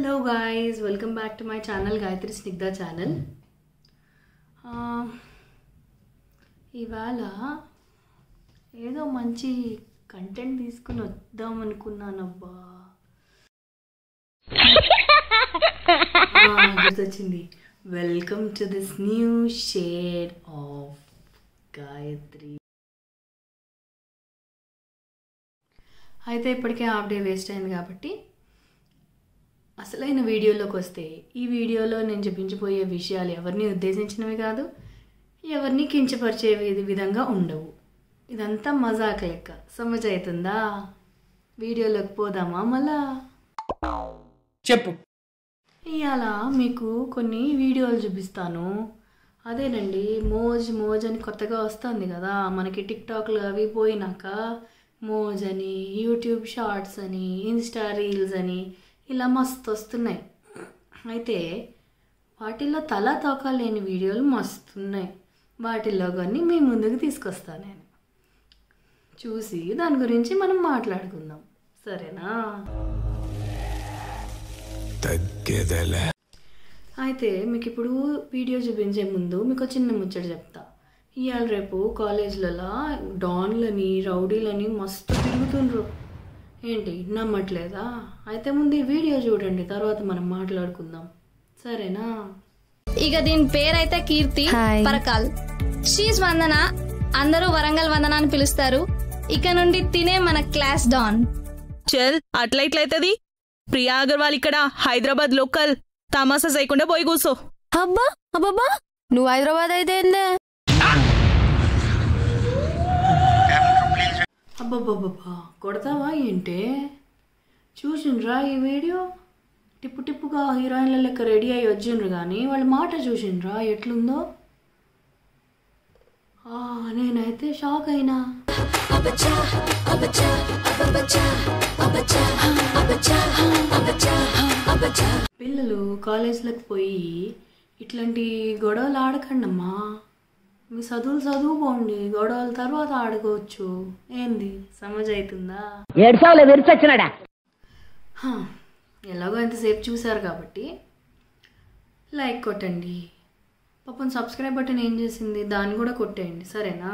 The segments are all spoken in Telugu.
Hello guys, welcome back to my channel Gayatri Snigdha channel. ఇవాళ ఏదో మంచి కంటెంట్ తీసుకుని వద్దాం అనుకున్నానబ్బా. గుర్తొచ్చింది. Welcome to this new shade of Gayatri. అయితే ఇప్పటికే హాఫ్ డే వేస్ట్ అయింది కాబట్టి అసలైన వీడియోలోకి వస్తే, ఈ వీడియోలో నేను చూపించబోయే విషయాలు ఎవరిని ఉద్దేశించినవి కాదు, ఎవరిని కించపరిచే విధంగా ఉండవు. ఇదంతా మజాక్ లెక్క. సమజ్ అవుతుందా? వీడియోలోకి పోదామా? మళ్ళా చెప్పు. ఇవాళ మీకు కొన్ని వీడియోలు చూపిస్తాను. అదేనండి, మోజ్ అని కొత్తగా వస్తుంది కదా మనకి. టిక్టాక్లు అవి పోయినాక మోజ్ అని, యూట్యూబ్ షార్ట్స్ అని, ఇన్స్టా రీల్స్ అని ఇలా మస్తు వస్తున్నాయి. అయితే వాటిల్లో తలా తోకా లేని వీడియోలు మస్తున్నాయి. వాటిల్లో కొన్ని మీ ముందుకు తీసుకొస్తాను నేను. చూసి దాని గురించి మనం మాట్లాడుకుందాం, సరేనా? అయితే మీకు ఇప్పుడు వీడియో చూపించే ముందు మీకు చిన్న ముచ్చట చెప్తా. ఇవాళ రేపు కాలేజ్లలో డాన్లని, రౌడీలని మస్తు తిరుగుతుండ్రు. ఏంటి, నమ్మట్లేదా? అయితే ముందు ఈ వీడియో చూడండి, తర్వాత మనం మాట్లాడుకుందాం, సరేనా? ఇక దీని పేరైతే కీర్తి పరకాల్. షీజ్ వందన, అందరూ వరంగల్ వందన అని పిలుస్తారు. ఇక నుండి తినే మన క్లాస్ డాన్. చల్, అట్లా ఇట్లయితది. ప్రియా అగర్వాల్ ఇక్కడ హైదరాబాద్ లోకల్. తమాసా చేయకుండా పోయి కూసో. అబ్బా అబ్బబ్బా, నువ్వు హైదరాబాద్ అయితే అబ్బబ్బబ్బబ్బా, కొడతావా ఏంటే? చూసిండ్రా ఈ వీడియో? టిప్పు టిప్పుగా హీరోయిన్ల లెక్క రెడీ అయ్యి వచ్చిండ్రు, కానీ వాళ్ళ మాట చూసిండ్రా ఎట్లుందో? నేనైతే షాక్ అయినా. పిల్లలు కాలేజ్లకు పోయి ఇట్లాంటి గొడవలు ఆడకండమ్మా. మీ చదువుకోండి, గొడవల తర్వాత ఆడుకోవచ్చు. ఏంది, సమజ్ అవుతుందా? ఎలాగో ఎంతసేపు చూసారు కాబట్టి లైక్ కొట్టండి. పాపం సబ్స్క్రైబ్ బటన్ ఏం చేసింది, దాన్ని కూడా కొట్టేయండి, సరేనా?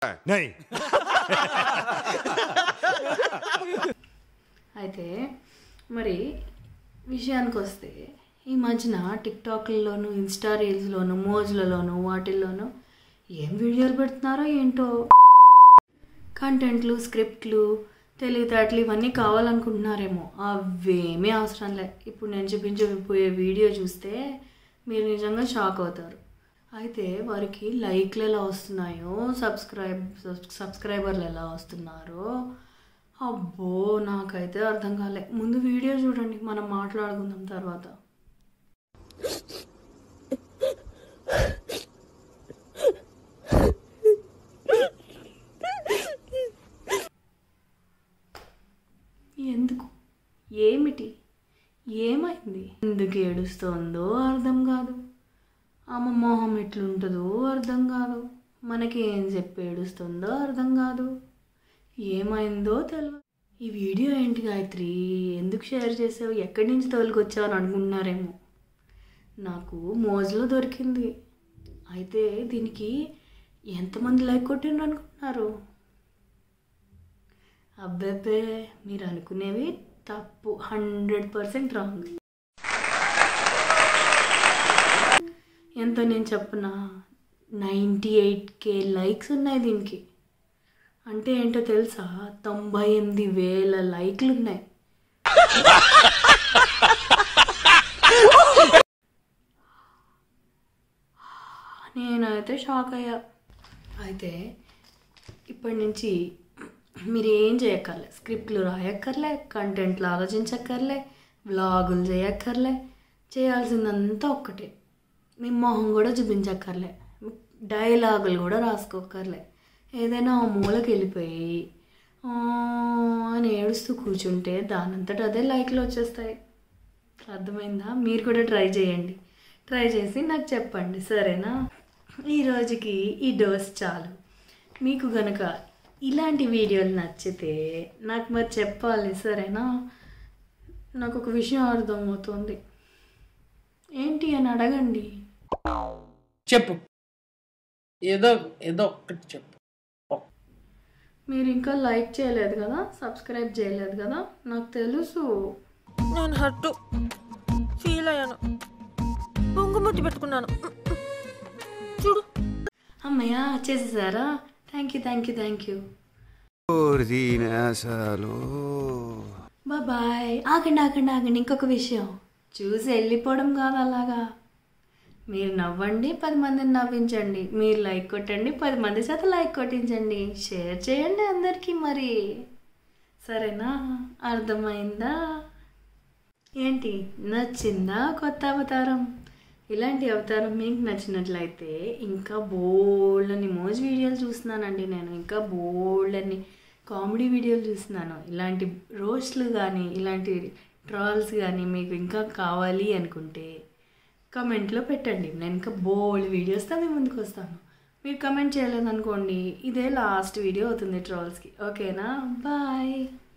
అయితే మరి విషయానికి వస్తే, ఈ మధ్యన టిక్టాక్లలోను, ఇన్స్టా రీల్స్లోను, మోజ్లలోను, వాటిల్లోనూ ఏం వీడియోలు పెడుతున్నారో ఏంటో. కంటెంట్లు, స్క్రిప్ట్లు, తెలివితేటలు ఇవన్నీ కావాలనుకుంటున్నారేమో. అవేమీ అవసరం లే. ఇప్పుడు నేను చూపించబోయే వీడియో చూస్తే మీరు నిజంగా షాక్ అవుతారు. అయితే వారికి లైక్లు ఎలా వస్తున్నాయో, సబ్స్క్రైబర్లు ఎలా వస్తున్నారో, అబ్బో నాకైతే అర్థం కాలే. ముందు వీడియో చూడండి, మనం మాట్లాడుకుందాం తర్వాత. ఎందుకు, ఏమిటి, ఏమైంది, ఎందుకు ఏడుస్తుందో అర్థం కాదు. ఆమె మొహం ఎట్లుంటుందో అర్థం కాదు. మనకి ఏం చెప్పి ఏడుస్తుందో అర్థం కాదు. ఏమైందో తెలియదు. ఈ వీడియో ఏంటి గాయత్రి, ఎందుకు షేర్ చేసావు, ఎక్కడి నుంచి తోలుకొచ్చావు అని అనుకుంటున్నారేమో. నాకు మోజ్లో దొరికింది. అయితే దీనికి ఎంతమంది లైక్ కొట్టిండ్రు అనుకుంటున్నారు? అబ్బే, మీరు అనుకునేవి తప్పు, 100% రాంగ్. ఎంతో నేను చెప్పనా, 98K లైక్స్ ఉన్నాయి దీనికి. అంటే ఏంటో తెలుసా, 98,000 లైక్లు ఉన్నాయి. నేనైతే షాక్ అయ్యా. అయితే ఇప్పటి నుంచి మీరు ఏం చేయక్కర్లే, స్క్రిప్ట్లు రాయక్కర్లే, కంటెంట్లు ఆలోచించక్కర్లే, వ్లాగులు చేయక్కర్లే. చేయాల్సిందంతా ఒక్కటే, మీ మొహం కూడా చూపించక్కర్లే, డైలాగులు కూడా రాసుకోక్కర్లే. ఏదైనా ఆ మూలకి వెళ్ళిపోయి అని ఏడుస్తూ కూర్చుంటే దానంతట అదే లైక్లు వచ్చేస్తాయి. అర్థమైందా? మీరు కూడా ట్రై చేయండి. ట్రై చేసి నాకు చెప్పండి, సరేనా? ఈరోజుకి ఈ డోస్ చాలు. మీకు గనక ఇలాంటి వీడియోలు నచ్చితే నాకు మరి చెప్పాలి, సరేనా? నాకు ఒక విషయం అర్థమవుతుంది. ఏంటి అని అడగండి. చెప్పు, ఏదో ఏదో ఒక్కటి చెప్పు. మీరు ఇంకా లైక్ చేయలేదు కదా, సబ్స్క్రైబ్ చేయలేదు కదా, నాకు తెలుసు. నేను హర్ట్ ఫీల్ అయ్యాను. పొంగుముద్దు పెట్టుకున్నాను. చూడు. అమ్మయ్య చేసేసారా? Thank you. బాయ్. ఆగండి. ఇంకొక విషయం, చూసి వెళ్ళిపోవడం కాదు అలాగా. మీరు నవ్వండి, 10 మందిని నవ్వించండి. మీరు లైక్ కొట్టండి, 10 మంది చేత లైక్ కొట్టించండి. షేర్ చేయండి అందరికీ. మరి సరేనా? అర్థమైందా? ఏంటి నచ్చిందా కొత్త అవతారం? ఇలాంటి అవతారం మీకు నచ్చినట్లయితే ఇంకా బోల్డ్ అని మోజ్ వీడియోలు చూస్తున్నానండి నేను. ఇంకా బోల్డ్ అని కామెడీ వీడియోలు చూస్తున్నాను. ఇలాంటి రోస్ట్లు కానీ ఇలాంటి ట్రాల్స్ కానీ మీకు ఇంకా కావాలి అనుకుంటే కమెంట్లో పెట్టండి. నేను ఇంకా బోల్డ్ వీడియోస్తో మీ ముందుకు వస్తాను. మీరు కమెంట్ చేయలేదనుకోండి, ఇదే లాస్ట్ వీడియో అవుతుంది ట్రాల్స్కి. ఓకేనా? బాయ్.